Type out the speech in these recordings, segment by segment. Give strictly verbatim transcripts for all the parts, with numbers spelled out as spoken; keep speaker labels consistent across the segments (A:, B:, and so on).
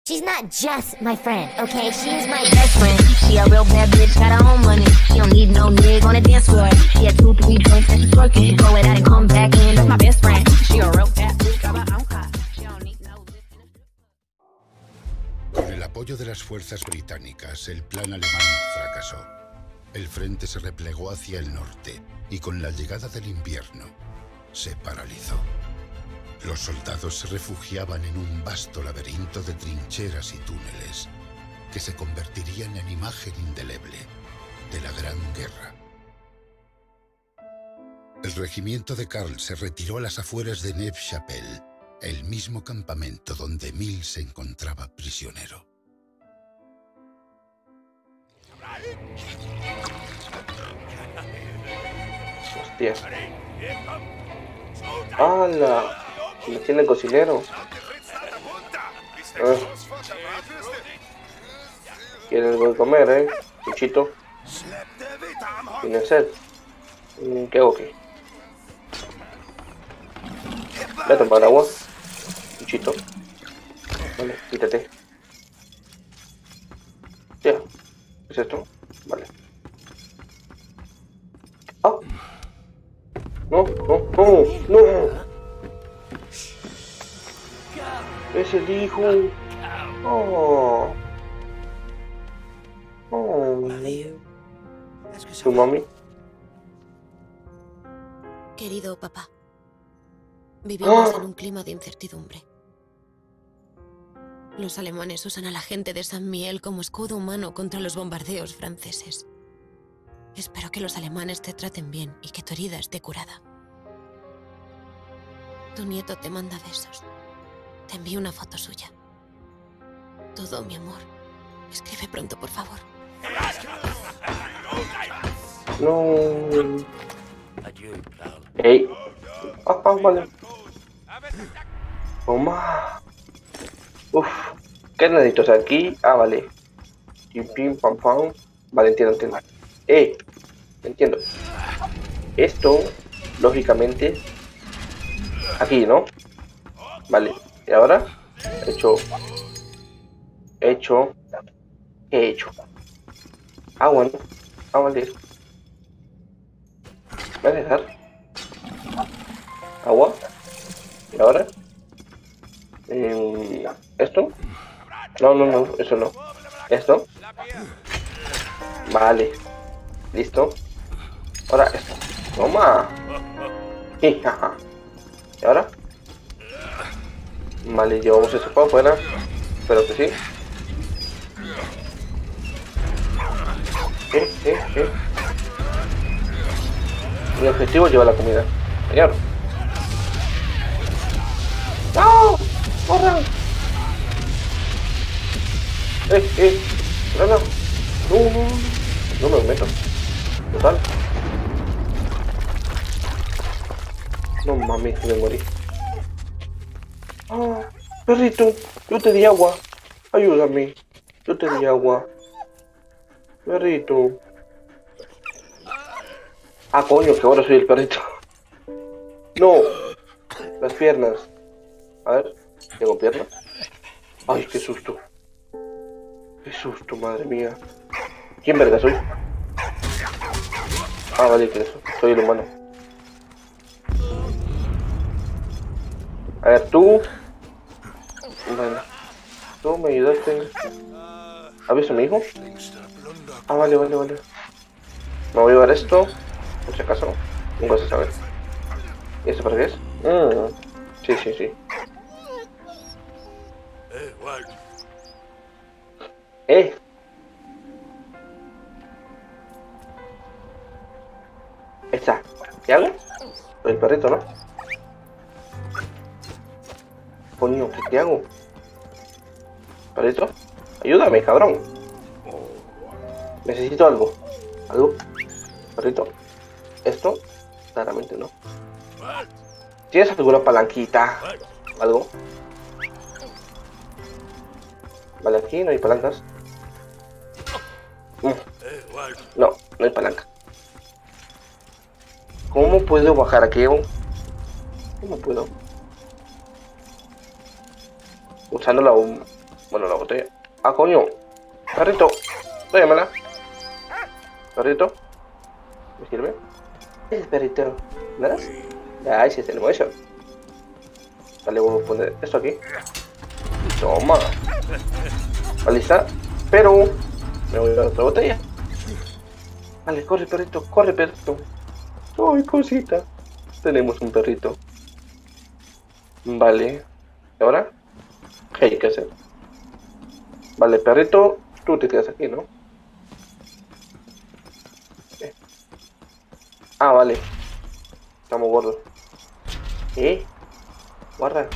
A: She's not just my friend, okay? She's my best friend. She a real bad bitch, got her own money. She don't need no nigga on the dance floor. She had two, three joints and she's twerking. She go it out and come back in. That's my best friend. She a real bad bitch, got her own car. She don't need no.
B: Con el apoyo de las fuerzas británicas, el plan alemán fracasó. El frente se replegó hacia el norte y con la llegada del invierno se paralizó. Los soldados se refugiaban en un vasto laberinto de trincheras y túneles que se convertirían en imagen indeleble de la Gran Guerra. El regimiento de Karl se retiró a las afueras de Neuve-Chapelle, el mismo campamento donde Emil se encontraba prisionero.
C: Hostia. ¡Hala! Me tiene el cocinero. Ah. ¿Quieres algo de comer, eh? Luchito. ¿Tienes sed? ¿Qué hago aquí? Voy a tomar agua. Luchito. Vale, quítate. Ya. ¿Qué es esto? Vale. ¡Ah! No, no, no, no. Es el hijo. Oh. Oh. ¿Tu mami?
D: Querido papá, vivimos
C: ¡Ah!
D: en un clima de incertidumbre. Los alemanes usan a la gente de San Miel como escudo humano contra los bombardeos franceses. Espero que los alemanes te traten bien y que tu herida esté curada. Tu nieto te manda besos. Te envío una foto suya. Todo, mi amor. Escribe pronto, por favor.
C: No. Ey. Ah, ah, vale. Toma. Uf. ¿Qué necesito hacer aquí? Ah, vale. Pim, pim, pam, pam. Vale, entiendo, entiendo. Eh. Entiendo. Esto, lógicamente, aquí, ¿no? Vale. Y ahora, he hecho, he hecho, he hecho. Ah, bueno, ah, vale. Voy a dejar agua. Y ahora, eh, esto. No, no, no, eso no. Esto. Vale. Listo. Ahora esto. Toma. Y ahora. Vale, llevamos esto para afuera. Espero que sí. ¿Qué? ¿Qué? ¿Qué? Mi objetivo es llevar la comida. Señor. ¡No! ¡Corran! ¡Eh, eh! ¡No, no! ¡No, no! No me meto. Total. No mames, me morí. Ah, perrito, yo te di agua. Ayúdame. Yo te di agua. Perrito. Ah, coño, que ahora soy el perrito. No. Las piernas. A ver, ¿tengo piernas? Ay, qué susto. Qué susto, madre mía. ¿Quién verga soy? Ah, vale, que eso. Soy el humano. A ver, tú. Bueno. Tú me ayudaste. ¿Has visto a mi hijo? Ah, vale, vale, vale. Me voy a llevar esto. Por si acaso. Nunca se sabe. ¿Y esto para qué es? Mm. Sí, sí, sí. Eh. Está. ¿Qué hago? El perrito, ¿no? Coño, ¿qué, ¿qué hago? ¿Perrito? Ayúdame, cabrón. Necesito algo. ¿Algo? ¿Perrito? ¿Esto? Claramente no. ¿Tienes alguna palanquita? ¿Algo? Vale, aquí no hay palancas. Mm. No, no hay palanca. ¿Cómo puedo bajar aquí? ¿Cómo puedo? Usando la Bueno, la botella. Ah, coño. Perrito. Dámela. Perrito. ¿Me sirve? El perrito. ¿Nada? Ah, ese es el hueso. Vale, voy a poner esto aquí. Toma. Vale, está. Pero me voy a dar otra botella. Vale, corre, perrito. Corre, perrito. Ay, cosita. Tenemos un perrito. Vale. ¿Y ahora? ¿Qué hay que hacer? Vale, perrito. Tú te quedas aquí, ¿no? ¿Qué? Ah, vale. Estamos gordos. ¿Eh? Guarda.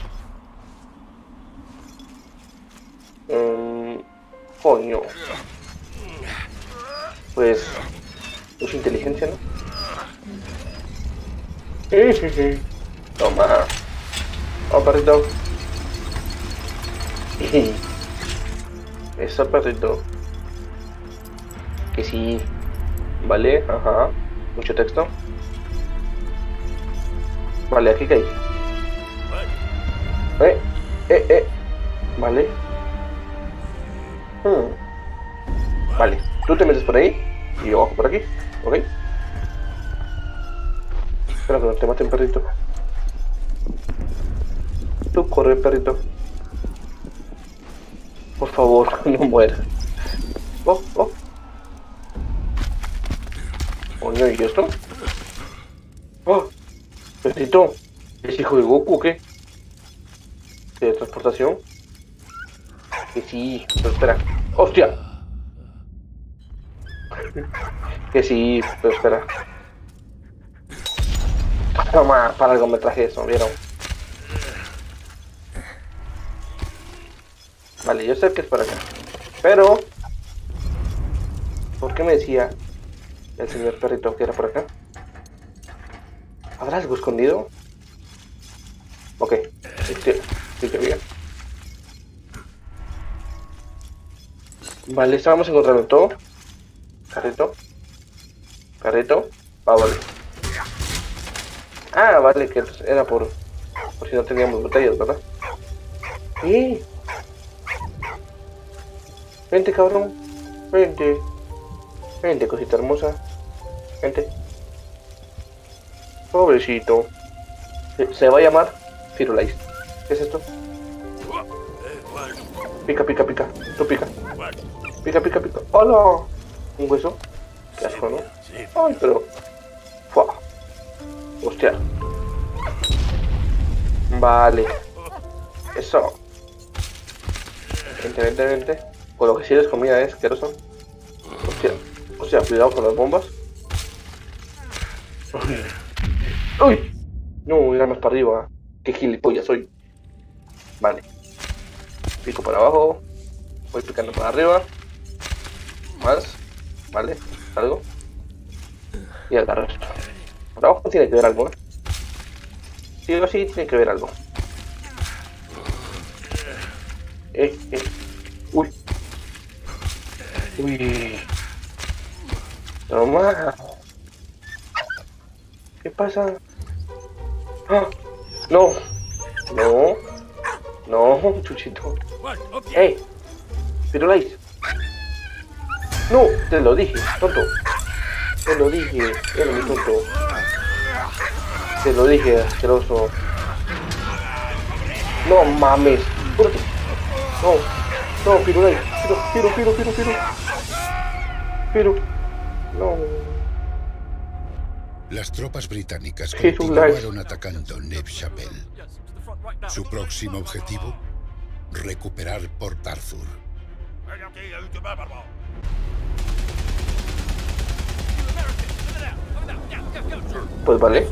C: Um, coño. Pues... es inteligencia, ¿no? Sí, sí, sí. Toma. Oh, perrito. Eso, perrito. Que sí. Vale, ajá. Mucho texto. Vale, aquí que hay. Eh, eh, eh. Vale. Hmm. Vale, tú te metes por ahí y yo bajo por aquí, ¿ok? Espera que no te maten, perrito. Tú corre, perrito. Por favor, no muera. Oh, oh. Coño, ¿y esto? Oh, perrito. ¿Es hijo de Goku o qué? ¿De transportación? Que sí, pero espera. ¡Hostia! Que sí, pero espera. Toma, para algo me traje eso, ¿vieron? Vale, yo sé que es por acá. Pero... ¿por qué me decía el señor perrito que era por acá? ¿Habrá algo escondido? Ok, sí, sí que bien. Vale, estábamos encontrando todo. Carrito. Carrito. Ah, vale. Ah, vale, que era por... por si no teníamos botellas, ¿verdad? Sí. Vente, cabrón. Vente. Vente, cosita hermosa. Vente. Pobrecito. Se, se va a llamar Firulais. ¿Qué es esto? Pica, pica, pica. Tú pica. Pica, pica, pica. ¡Hola! ¿Un hueso? Qué asco, ¿no? Ay, pero... ¡fua! Hostia. Vale. Eso. Vente, vente, vente. Con lo que sí les comida es asqueroso. Hostia. Hostia, cuidado con las bombas. ¡Uy! No, irá más para arriba. Qué gilipollas soy. Vale. Pico para abajo. Voy picando para arriba. Más. Vale. Algo. Y agarro esto. Por abajo tiene que ver algo, ¿eh? Si algo así, tiene que ver algo. Eh, eh. Uy. Uy. Toma. ¿Qué pasa? ¡Ah! No. No. No, chuchito. ¡Ey! Firulais. No, te lo dije, tonto. Te lo dije, era mi tonto. Te lo dije, asqueroso. No mames. Púrate. No, no, Firulais. Firu, Firu, Firu, Firu, Firu. Firu. No.
B: Las tropas británicas
C: Firulais.
B: continuaron atacando Neve-Chapelle. Su próximo objetivo, recuperar Port Arthur.
C: Pues vale.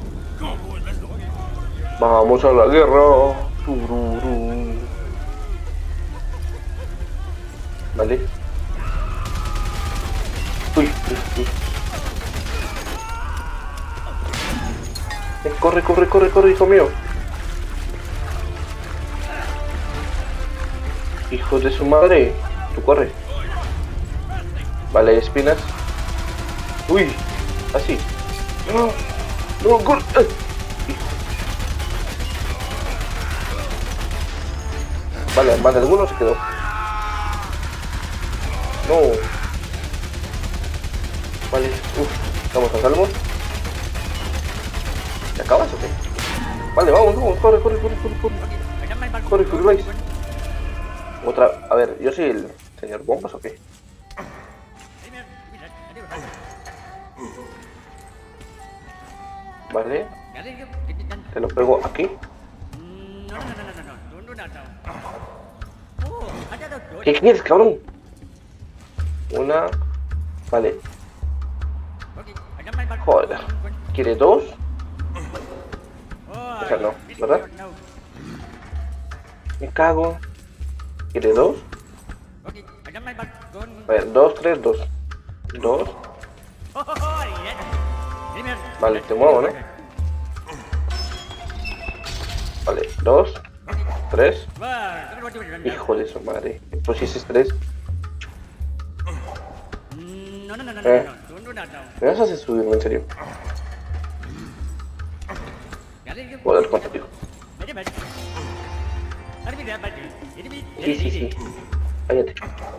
C: Vamos a la guerra. Tururú. Vale. Uy, uy, uy. Eh, corre, corre, corre, corre, hijo mío. Hijos de su madre. Tú corre. Vale, hay espinas. Uy, así. No, no, corre. Eh. Vale, más de alguno se quedó. No. Vale, uff, estamos a salvo. ¿Te acabas o qué? Vale, vamos, vamos, corre, corre, corre, corre, corre. Corre, corre, otra, a ver, ¿yo soy el señor Bombas o qué? Vale. Te lo pego aquí. ¿Qué quieres, cabrón? Una. Vale. Joder. ¿Quiere dos? O sea, no, ¿verdad? Me cago. ¿Quiere dos? A ver, dos, tres, dos. Dos. Vale, te muevo, ¿no? Vale, dos. Tres. Hijo de su madre. Pues si es tres. Eh. ¿Me vas a hacer subirme, en serio? Joder, cuánto tío. Sí, sí, sí. Cállate.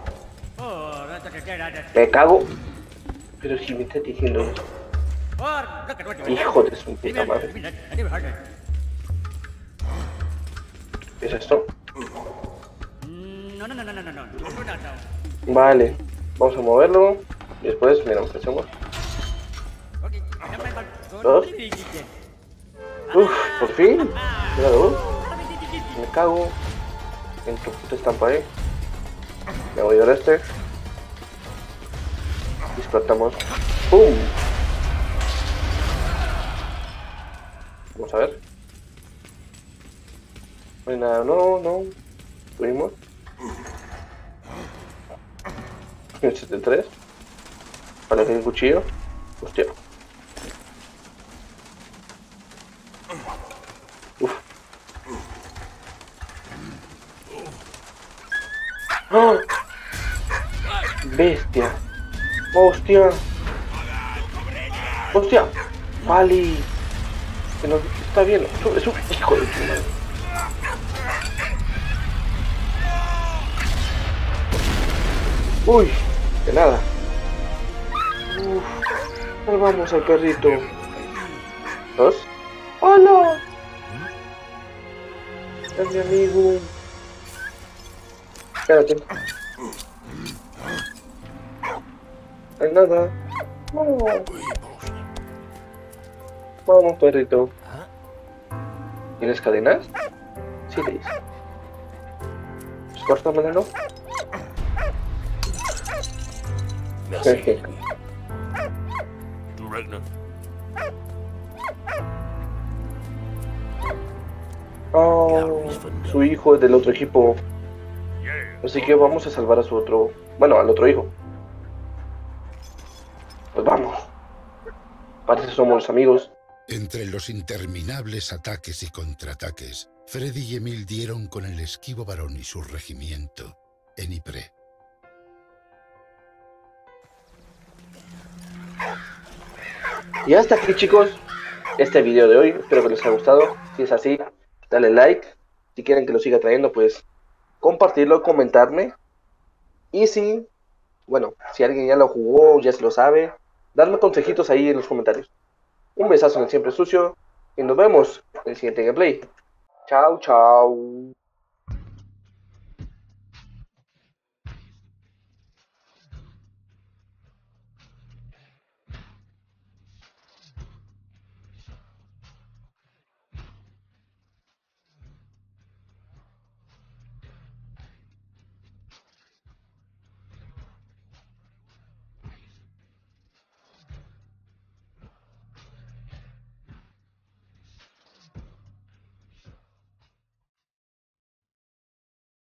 C: Me cago. Pero si me estás diciendo eso. Hijo de su puta madre. ¿Qué es esto? Vale. Vamos a moverlo. Y después, mira, empecemos. Dos. Uff, por fin. Mira, dos. Me cago en tu puta estampa ahí. Me voy a dar este. Despertamos. ¡Pum! Vamos a ver. No hay nada, no, no. Subimos. setenta y tres. Vale, que hay un cuchillo. Hostia. Uf. ¡Oh! Bestia. Hostia. Hostia. Vale. Que no está bien. Es un hijo de su madre. Uy, de nada. Uf, salvamos al perrito. Dos. ¡Hola! Es mi amigo. Quédate. No hay nada. No. Vamos, perrito. ¿Tienes cadenas? Sí, Liz. Pues córtamela, ¿no?
E: Merci. Du Ragnar.
C: Oh, su hijo es del otro equipo. Así que vamos a salvar a su otro... Bueno, al otro hijo. Pues vamos. Parece que somos amigos.
B: Entre los interminables ataques y contraataques, Freddy y Emil dieron con el esquivo varón y su regimiento en Ypres.
C: Y hasta aquí, chicos, este video de hoy. Espero que les haya gustado. Si es así, dale like. Si quieren que lo siga trayendo, pues compartirlo, comentarme. Y si, bueno, si alguien ya lo jugó, ya se lo sabe, darme consejitos ahí en los comentarios. Un besazo en el siempre sucio y nos vemos en el siguiente gameplay. Chao, chao.